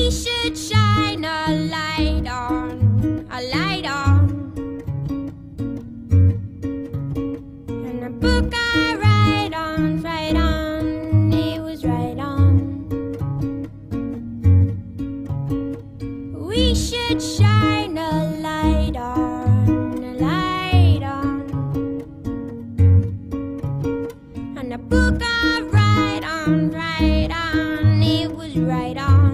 We should shine a light on, a light on. And the book I write on, it was right on. We should shine a light on, a light on. And the book I write on, it was right on.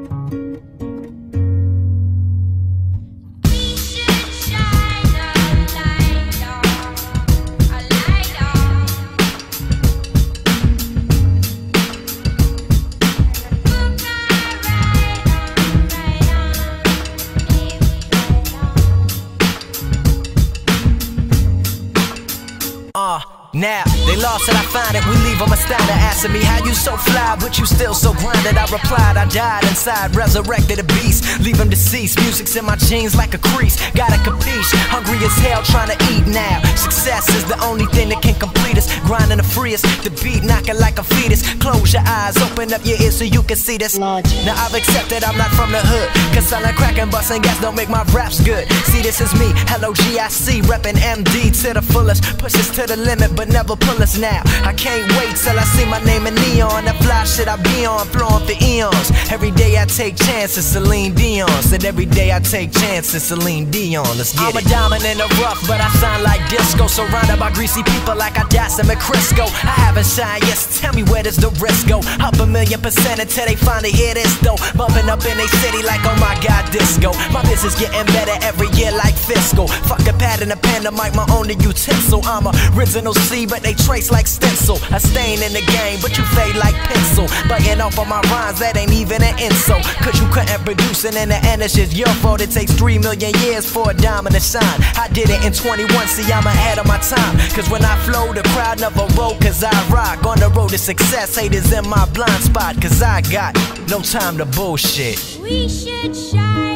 Now, they lost and I find it. We leave them astounded, asking me how you so fly, but you still so grounded. I replied, I died inside, resurrected a beast, leave him deceased. Music's in my jeans like a crease. Gotta capiche, hungry as hell, trying to eat now. Success is the only thing that can complete us. Grinding the freest, the beat knocking like a fetus. Close your eyes, open up your ears so you can see this. Now I've accepted I'm not from the hood, cause selling crack and busting gas don't make my raps good. See, this is me, L-O-G-I-C, reppin' MD to the fullest. Push us to the limit, but never pull us now. I can't wait till I see my name in neon. That fly shit I be on, flowing for eons. Every day I take chances, Celine Dion. Said every day I take chances, Celine Dion. Let's get it. I'm a diamond in the rough, but I sound like disco. Surrounded by greasy people like I died in Crisco. I haven't shined, yes, tell me where does the risk go? Up 1,000,000% until they finally hear this though. Bumping up in they city like oh my god, disco. My business getting better every year like fiscal. Fuck a pad and a pen to mic, my only utensil. I'm original C, but they trace like stencil. A stain in the game, but you fade like pencil. Biting off on my rhymes, that ain't even an insult. Cause you couldn't produce it in the end, it's just your fault. It takes 3 million years for a diamond to shine. I did it in 21, see I'm ahead of my time. Cause when I flow, the crowd never roll, cause I rock. On the road to success, haters in my blind spot, cause I got no time to bullshit. We should shine